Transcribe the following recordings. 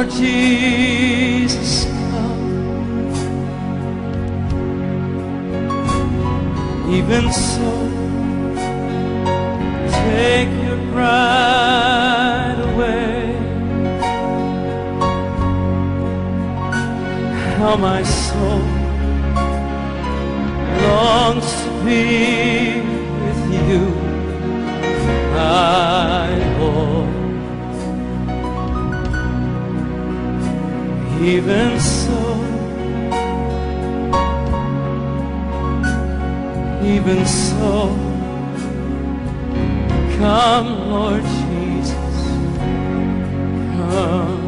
Lord Jesus, come. Even so, take your bride away. How my soul longs to be with you, my Lord. Even so, even so, come, Lord Jesus, come.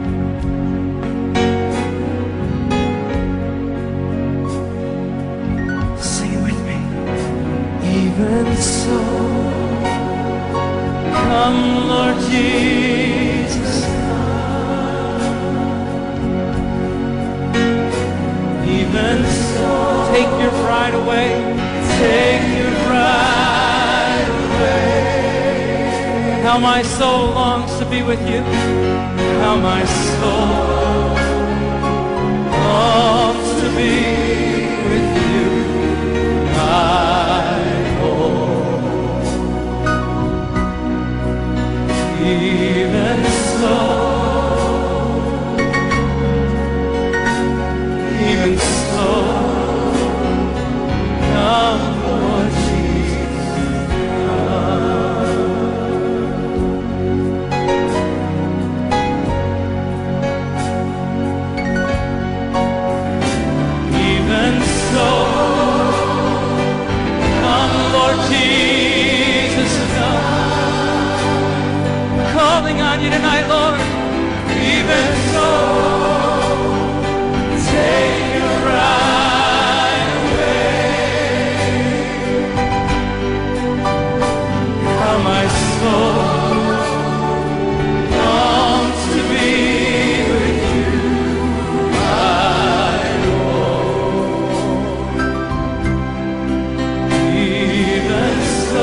Sing it with me. Even so, come, Lord Jesus, even so, take your pride away, take your pride away. How my soul longs to be with you, how my soul longs to be with you, my Lord. Even so, even so, come, Lord Jesus, come. Even so, come, Lord Jesus, come. Calling on you tonight, Lord. Even so, take your bride away. How my soul longs to be with you, my Lord. Even so,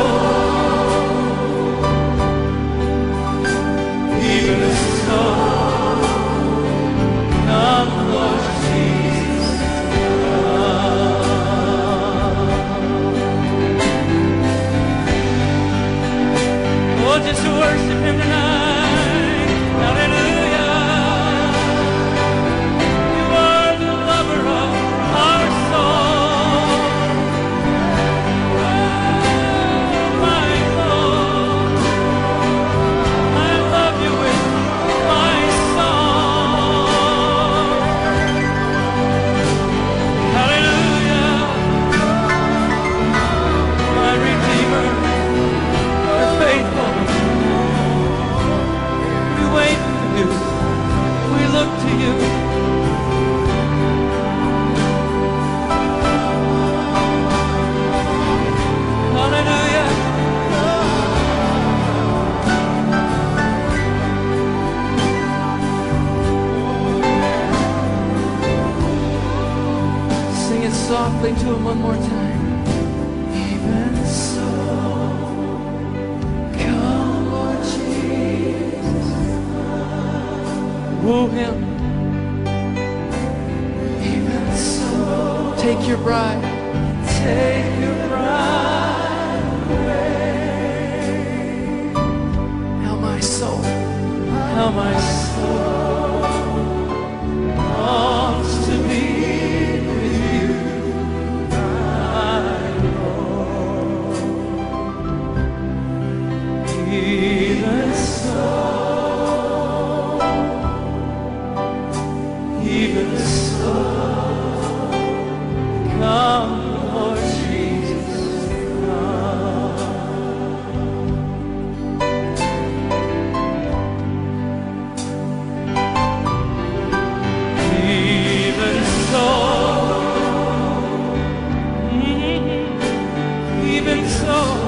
even so, come, Lord Jesus, come. Oh, just to worship Him tonight. Hallelujah. You are the lover of our soul. Oh, my Lord, I love you with my song. Hallelujah. My Redeemer, you're faithful. We wait for you. We look to you. Hallelujah. Sing it softly to Him one more time. Even so, come, Lord Jesus. Woo Him. Even so, take your bride. Take your bride away. How my soul longs to be with you, my Lord. Even so, even so, come, Lord Jesus, come. Even so, even so.